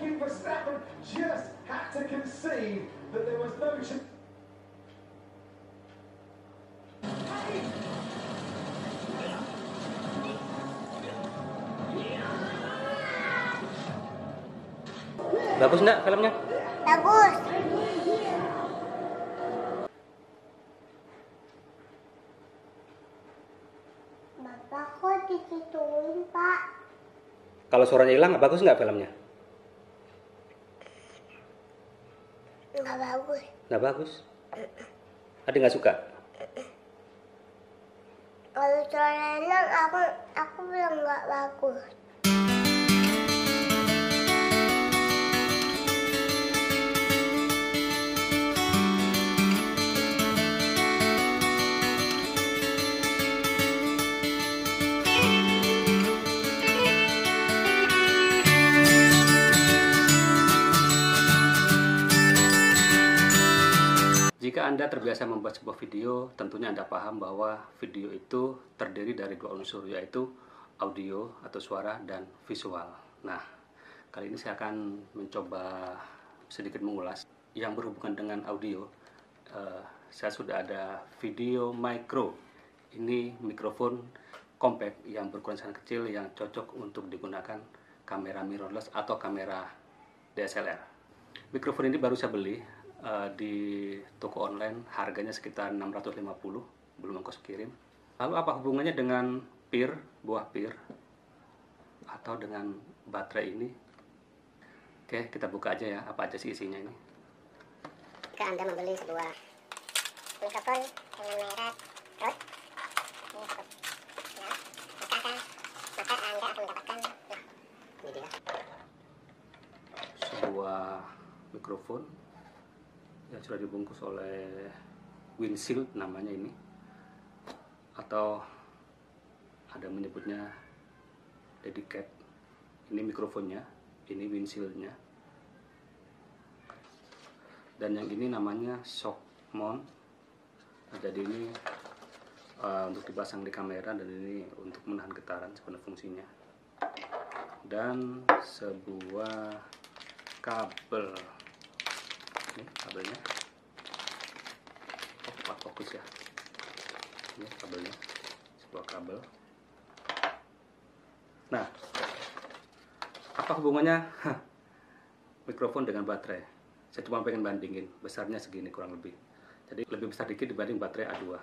thinking Verstappen just had to concede that there was no chance. Bagus enggak filmnya? Bagus. Bapak kok digituin, Pak? Kalau suaranya hilang, bagus nggak filmnya? Nggak bagus. Nggak bagus. Adik nggak suka? Kalau suara hilang, aku bilang nggak bagus. Jika Anda terbiasa membuat sebuah video, tentunya Anda paham bahwa video itu terdiri dari dua unsur, yaitu audio atau suara dan visual. Nah, kali ini saya akan mencoba sedikit mengulas yang berhubungan dengan audio. Saya sudah ada Video Micro. Ini mikrofon compact yang berukuran sangat kecil yang cocok untuk digunakan kamera mirrorless atau kamera DSLR. Mikrofon ini baru saya beli di toko online, harganya sekitar 650, belum ongkos kirim. Lalu apa hubungannya dengan buah pir atau dengan baterai ini? Oke, kita buka aja ya, apa aja sih isinya ini. Jika Anda membeli sebuah mikrofon dengan merek Rode, ini cukup maka Anda akan mendapatkan ini dia. Sebuah mikrofon yang sudah dibungkus oleh windshield namanya ini, atau ada menyebutnya dedicated. Ini mikrofonnya, ini windshieldnya, dan yang ini namanya shock mount. Nah, jadi ini untuk dipasang di kamera, dan ini untuk menahan getaran sebenarnya fungsinya. Dan sebuah kabel. Ini kabelnya, tepat fokus ya. Ini kabelnya, sebuah kabel. Nah, apa hubungannya mikrofon dengan baterai? Saya cuma pengen bandingin, besarnya segini kurang lebih. Jadi lebih besar dikit dibanding baterai A2.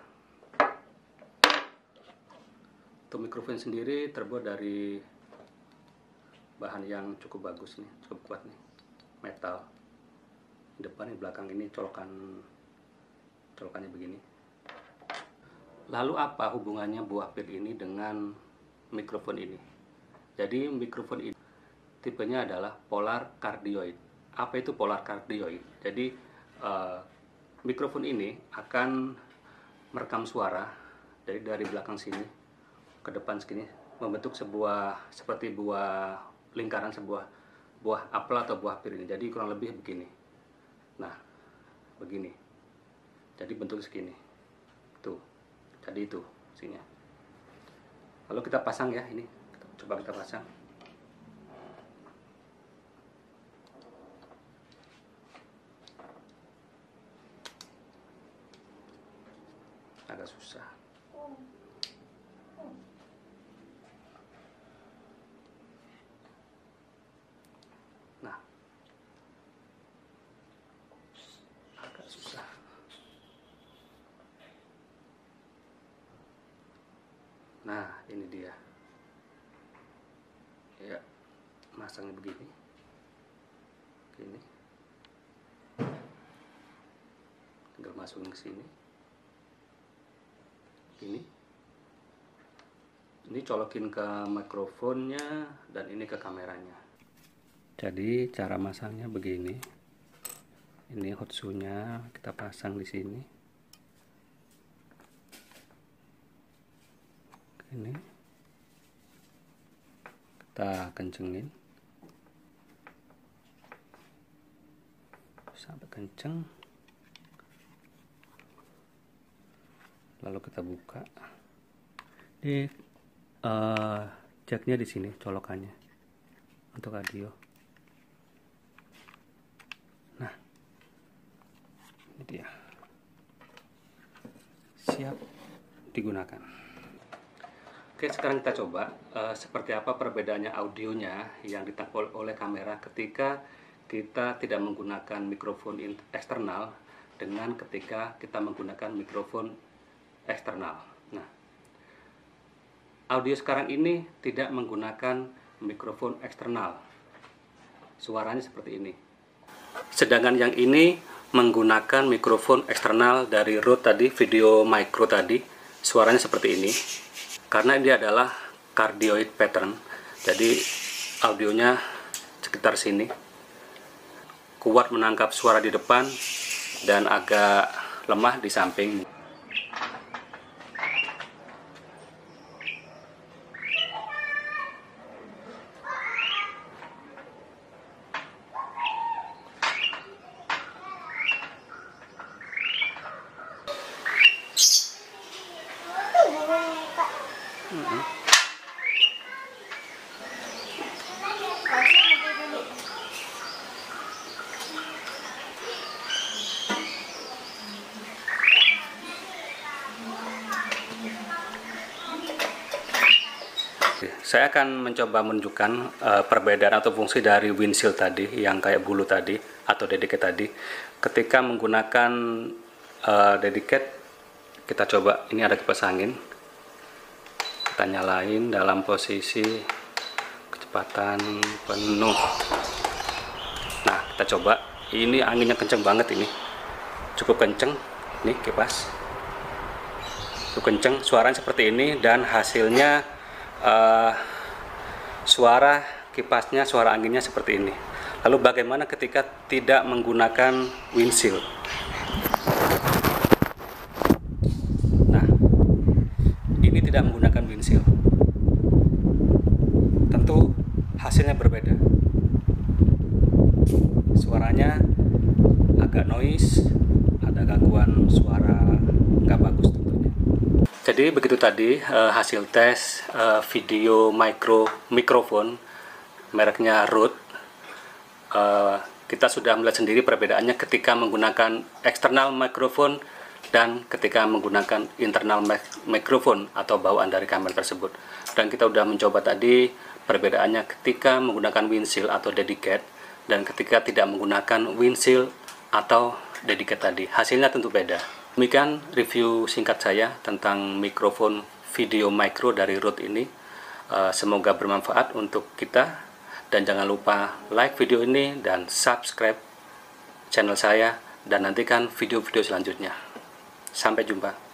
Untuk mikrofon sendiri terbuat dari bahan yang cukup bagus nih, cukup kuat nih, metal. Depan di belakang ini colokannya begini. Lalu apa hubungannya buah pir ini dengan mikrofon ini? Jadi mikrofon ini tipenya adalah polar cardioid. Apa itu polar cardioid? Jadi mikrofon ini akan merekam suara dari belakang sini ke depan sini, membentuk seperti buah lingkaran, buah apel atau buah pir ini. Jadi kurang lebih begini. Nah, begini. Jadi bentuk segini. Tuh. Jadi itu fungsinya. Lalu kita pasang ya ini. Coba kita pasang. Agak susah. Nah, agak susah. Nah, ini dia. Ya, masangnya begini. Gini. Tinggal masukin ke sini. Ini colokin ke mikrofonnya, dan ini ke kameranya. Jadi cara masangnya begini. Ini hotsu-nya kita pasang di sini. Ini kita kencengin sampai kenceng, lalu kita buka. Ini jacknya di sini, colokannya untuk audio. siap digunakan. Oke, sekarang kita coba seperti apa perbedaannya audionya yang ditangkap oleh kamera ketika kita tidak menggunakan mikrofon eksternal dengan ketika kita menggunakan mikrofon eksternal. Nah, audio sekarang ini tidak menggunakan mikrofon eksternal. Suaranya seperti ini. Sedangkan yang ini menggunakan mikrofon eksternal dari Rode tadi, Video Micro tadi. Suaranya seperti ini. Karena ini adalah cardioid pattern, jadi audionya sekitar sini, kuat menangkap suara di depan dan agak lemah di samping. Saya akan mencoba menunjukkan perbedaan atau fungsi dari windshield tadi yang kayak bulu tadi atau dedicated tadi. Ketika menggunakan dedicated, kita coba, ini ada kipas angin, kita nyalain dalam posisi kecepatan penuh. Nah, kita coba, ini anginnya kenceng banget, ini cukup kenceng, nih kipas cukup kenceng, suaranya seperti ini, dan hasilnya suara kipasnya, suara anginnya seperti ini. Lalu bagaimana ketika tidak menggunakan windshield? Nah, ini tidak menggunakan windshield, tentu hasilnya berbeda. Suaranya agak noise, ada gangguan suara nggak bagus tentunya. Jadi begitu tadi hasil tes video mikrofon mereknya Rode. Kita sudah melihat sendiri perbedaannya ketika menggunakan external microphone dan ketika menggunakan internal microphone atau bawaan dari kamera tersebut. Dan kita sudah mencoba tadi perbedaannya ketika menggunakan windshield atau dedicated dan ketika tidak menggunakan windshield atau dedicated tadi. Hasilnya tentu beda. Demikian review singkat saya tentang mikrofon Video Micro dari Rode ini. Semoga bermanfaat untuk kita, dan jangan lupa like video ini dan subscribe channel saya, dan nantikan video-video selanjutnya. Sampai jumpa.